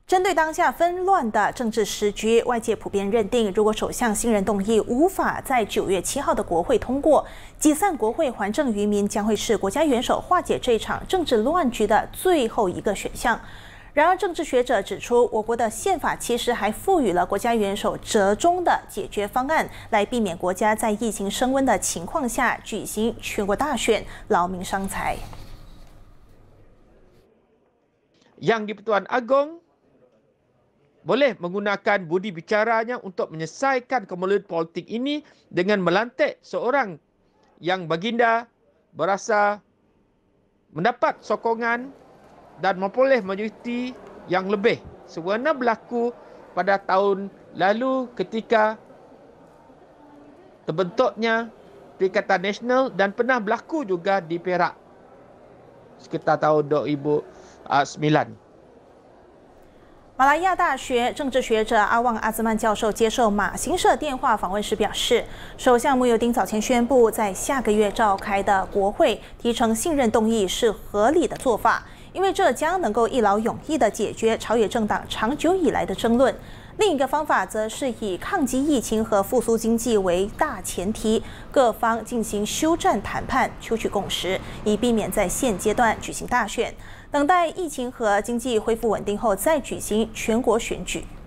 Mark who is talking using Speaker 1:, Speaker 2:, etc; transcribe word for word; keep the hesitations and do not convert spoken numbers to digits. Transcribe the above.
Speaker 1: 针对当下纷乱的政治时局，外界普遍认定，如果首相信任动议无法在九月七号的国会通过，解散国会还政于民将会是国家元首化解这场政治乱局的最后一个选项。然而，政治学者指出，我国的宪法其实还赋予了国家元首折中的解决方案，来避免国家在疫情升温的情况下举行全国大选，劳民伤财。
Speaker 2: Yang di-Pertuan Agong boleh menggunakan budi bicaranya untuk menyelesaikan kemelut politik ini dengan melantik seorang yang baginda berasa mendapat sokongan dan memperoleh majoriti yang lebih. Sebenarnya berlaku pada tahun lalu ketika terbentuknya Perikatan Nasional dan pernah berlaku juga di Perak sekitar tahun dua ribu sembilan。
Speaker 1: 马来亚大学政治学者阿旺阿兹曼教授接受马新社电话访问时表示，首相慕尤丁早前宣布在下个月召开的国会提呈信任动议是合理的做法，因为这将能够一劳永逸地解决朝野政党长久以来的争论。另一个方法则是以抗击疫情和复苏经济为大前提，各方进行休战谈判，求取共识，以避免在现阶段举行大选，等待疫情和经济恢复稳定后再举行全国选举。